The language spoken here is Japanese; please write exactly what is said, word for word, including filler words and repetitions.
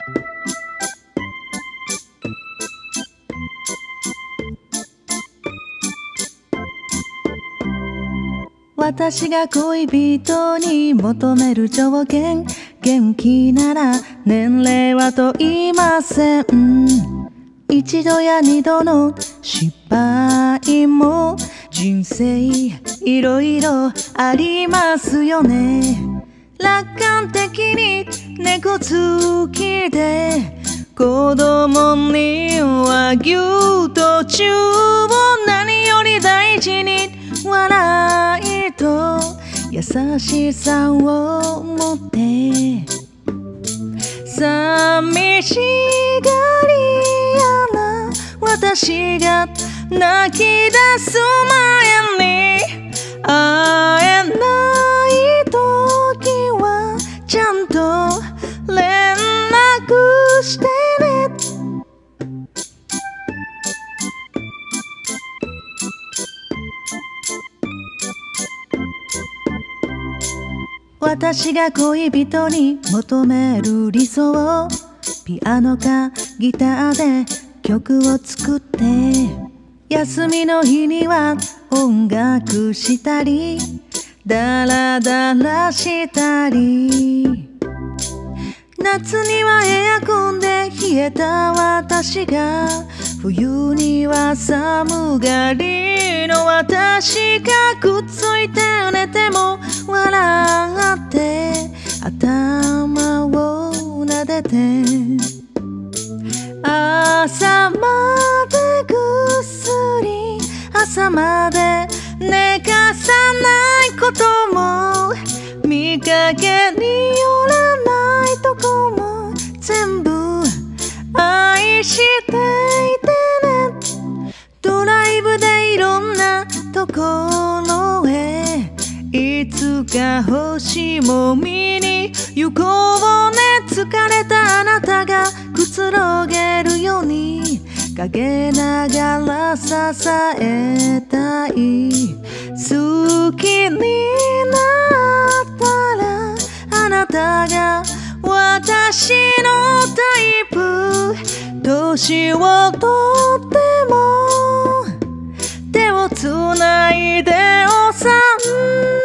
私が恋人に求める条件、元気なら年齢は問いません。一度や二度の失敗も人生いろいろありますよね。楽観的に猫好きで子供には牛とチューを何より大事に笑いと優しさを持って寂しがり屋な私が泣き出す前に会えない時はちゃんと連絡してね。私が恋人に求める理想、ピアノかギターで曲を作って、休みの日には音楽したり、ダラダラしたり、夏にはエアコンで冷えた私が、冬には寒がりの私が、くっついて寝ても笑って頭を撫でて、朝までぐっすり、朝まで寝かさないことも、見かけによらないとこも、全部愛していてね。ドライブでいろんなところへ、いつか星も見に行こうね。疲れたあなたがくつろげるように、陰ながら支えたい。好きになったら、あなたが私のタイプ。年をとっても手をつないでお散歩